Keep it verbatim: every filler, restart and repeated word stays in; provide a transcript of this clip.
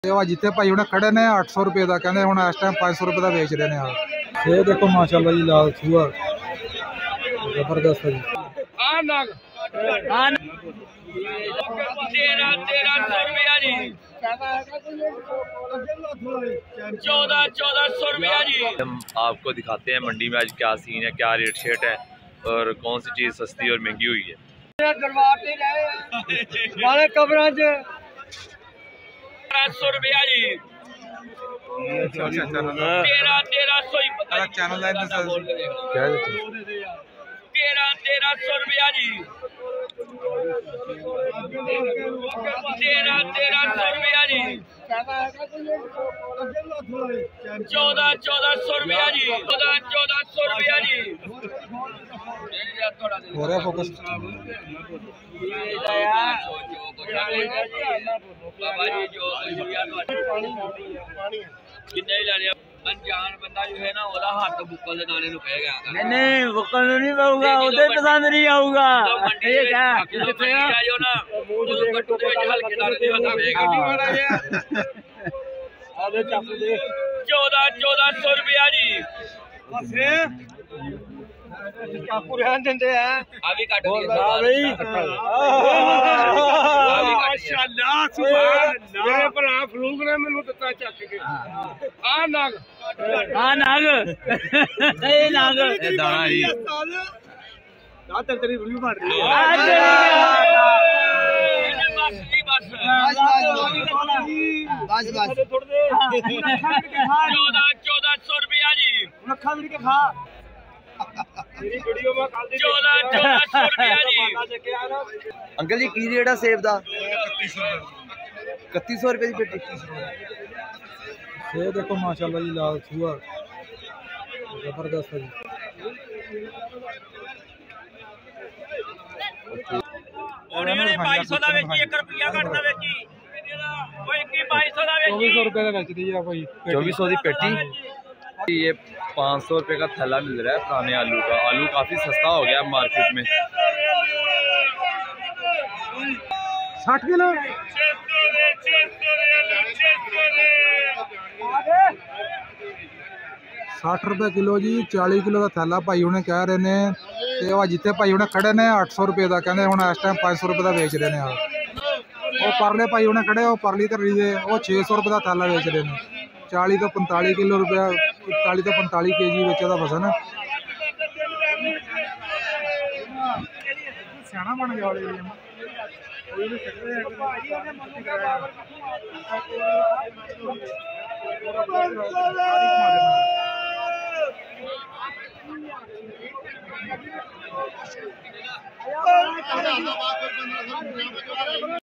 जिथे भाई हुणे खड़े ने अठ सौ रुपये का कहते हुण इस टाइम पाँच सौ रुपये का बेच रहे हैं। ये देखो माशाल्लाह जी लाल सूआ जबरदस्त है जी। चौदह चौदह सौ रुपया जी। हम आपको दिखाते हैं मंडी में आज क्या सीन है, क्या रेट शेट है और कौन सी चीज सस्ती और महंगी हुई है। सौ रुपया जी। तेरह तेरह सौ तेरह तेरह सौ रुपया जी। तेरह तेरह सौ रुपया जी। चौदह चौदह सौ रुपया जी। चौदह चौदह सौ रुपया जी। हो रहा फोकस अनजान बंदा जो है ना ओदा हाथ बुक्कल दे दाने नु कहेगा। नहीं नहीं बुक्कल नहीं कहूंगा, उसे पसंद नहीं आऊंगा। ये क्या किथे आयो ना मुंह दे कट्टू दे हल्के दाने दी होता कहेगा। आधे चाकू दे चौदह चौदह सौ रुपया जी। चाकू रहन देंदे हैं अभी काट दिया भाई। माशाल्लाह सुभान अल्लाह। मेरे भरा फलूक ने मेनू दिता चक के आ नाग आ नाग ए नाग ए दाना ही आ तक तेरी वीडियो बन रही है। बस जी बस बस बस चौदह चौदह सौ रुपया जी। रखा वीडियो के खा मेरी वीडियो में काल दी चौदह चौदह सौ रुपया जी। अंकल जी की रेट है सेब दा? इकतीस सौ रुपये की पेटी। ये देखो माशाल्लाह जी लाल सूआ जबरदस्त है जी। बाईस सौ का बेची एक रुपया घटना बेची बाईस सौ का चौबीस सौ रुपये का बेच दी भाई। चौबीस सौ की पेटी। ये पाँच सौ रुपये का थैला मिल रहा है पुराने आलू का। आलू काफी सस्ता हो गया मार्केट में। साठ किलो साठ रुपये किलो जी। चालीस किलो का थैला भाई उन्हें कह रहे ने जिथे भाई उन्हें खड़े ने अठ सौ रुपये का कहते हुण इस टाइम पाँच सौ रुपये का बेच रहे हैं। वो परले भाई उन्हें खड़े वो परली धरी दे वो छे सौ रुपये का थैला बेच रहे हैं। चाली तो पंताली किलो रुपया चाली तो पंताली के जी बेचा वसन सियाना बन गया।